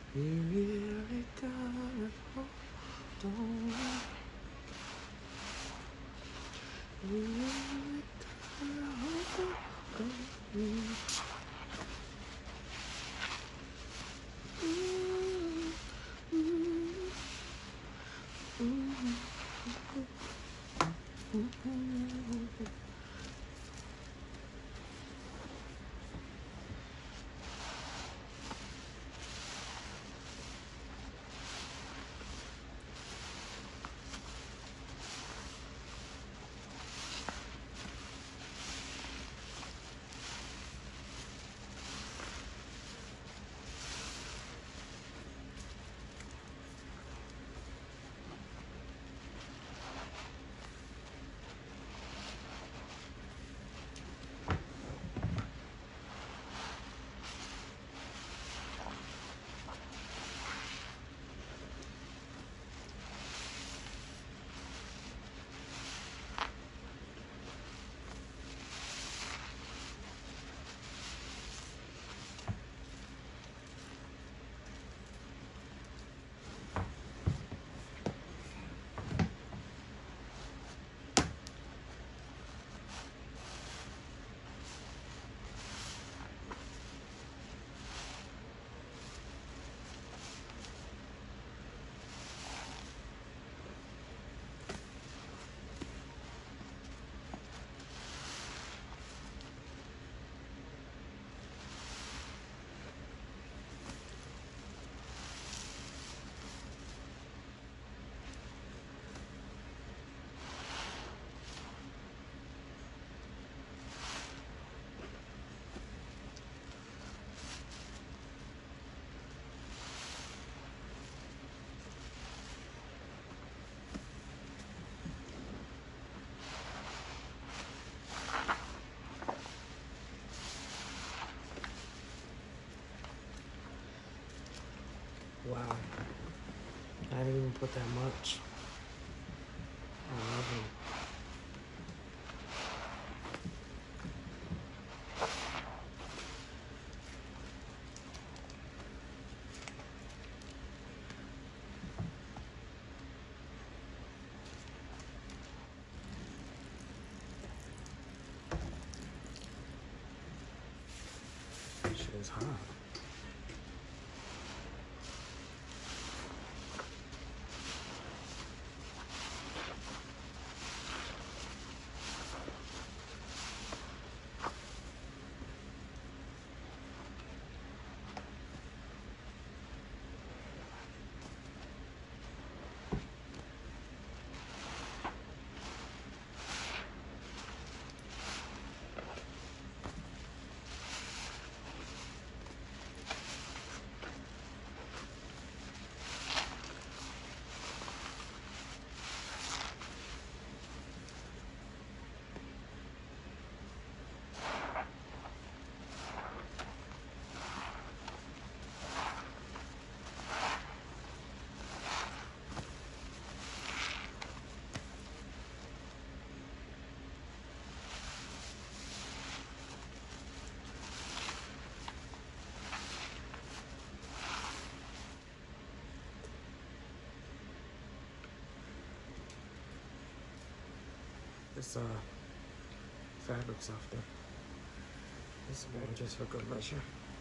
You really gotta hold on. You really gotta hold on. Wow. I didn't even put that much. I love them. Shit is hot. This fabric softer. This is going just for good measure.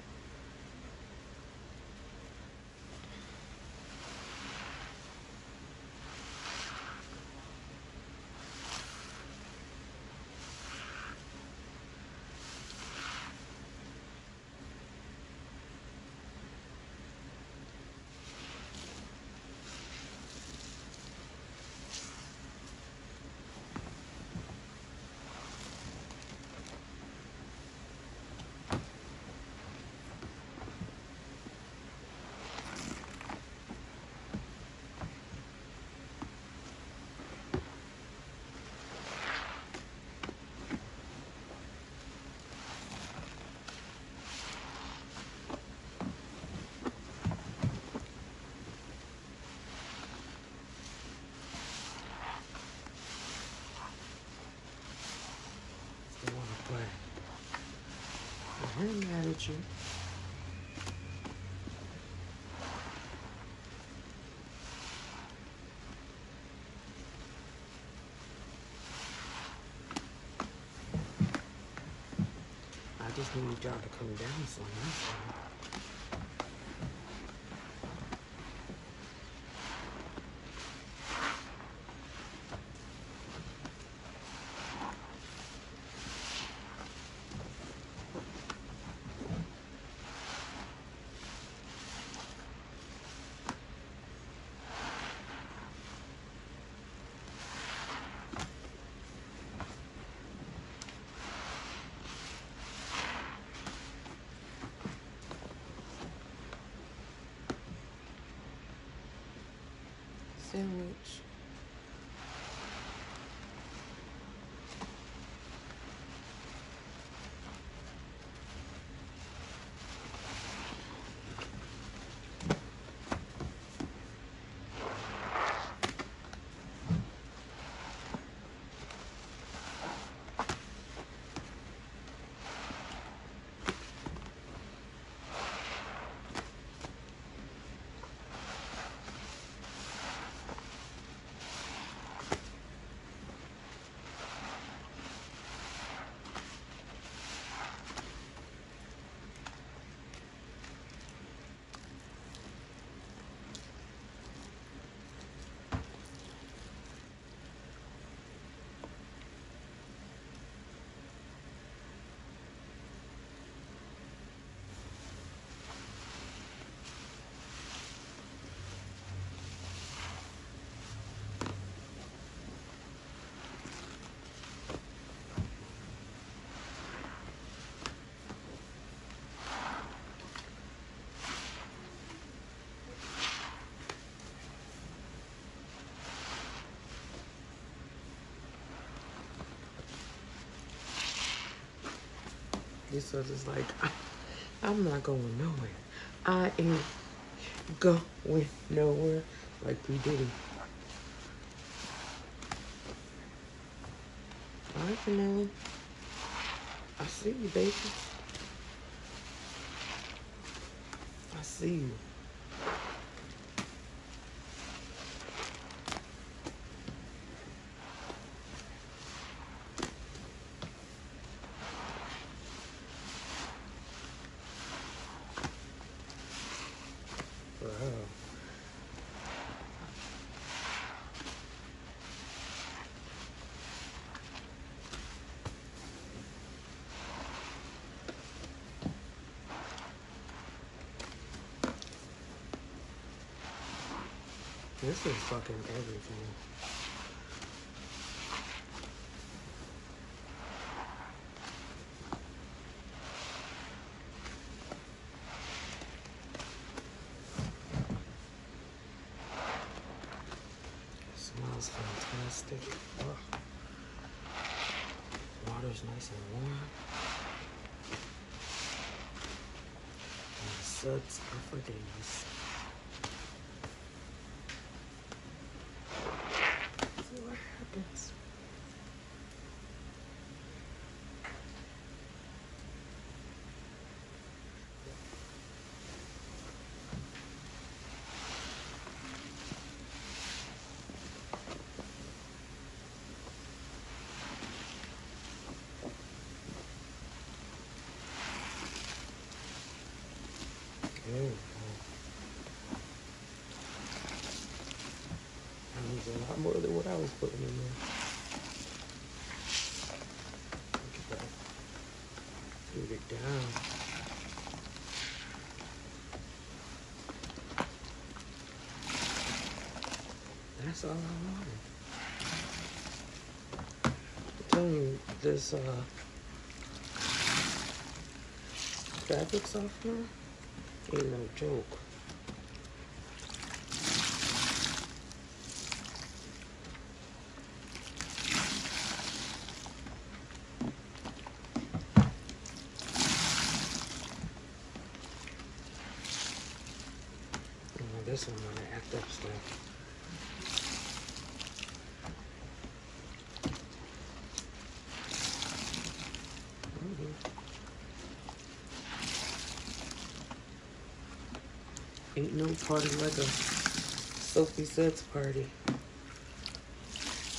They want to play. I ain't mad at you. just need y'all to come down some. That's all. Sandwich. This was just like, I'm not going nowhere. I ain't going nowhere. Like P. Diddy. All right, Pinalen. I see you, baby. I see you. Wow. This is fucking everything. Smells fantastic. Oh. Water's nice and warm. And the suds are for days. See what happens. There we go. That means a lot more than what I was putting in there. Look at that. Scoot it down. That's all I wanted. I'm telling you, this fabric softener ain't no joke. This one wanna act up stuff. Ain't no party like a Sophie Suds party.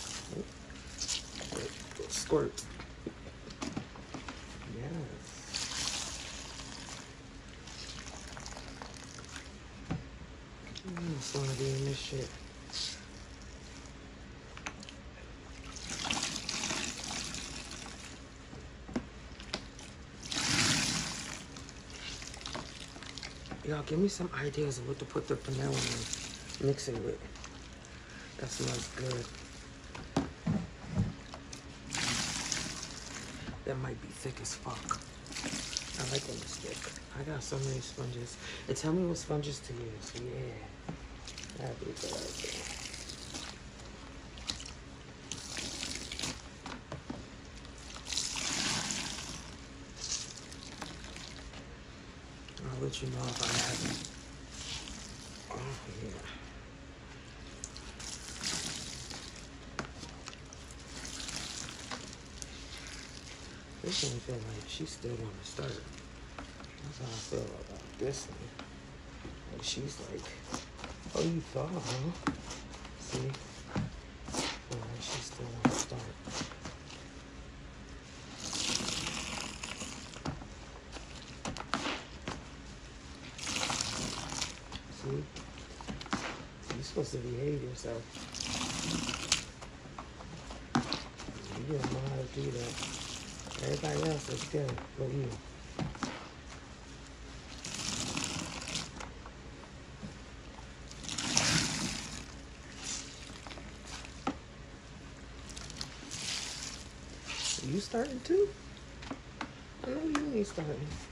Oh, squirt. Yes. I just want to be in this shit. Y'all, give me some ideas of what to put the Pinalen in. Mix it with. That smells good. That might be thick as fuck. I like when it's thick. I got so many sponges. And tell me what sponges to use. Yeah. That'd be a good idea. I'll let you know if I have it. Oh, yeah. This one feel like she still want to start. That's how I feel about this one. Like she's like, oh, you thought, huh? See? I feel like she still want to start. See? You're supposed to behave yourself. You don't know how to do that. Everybody else is good, but you. You starting too? I know you ain't starting.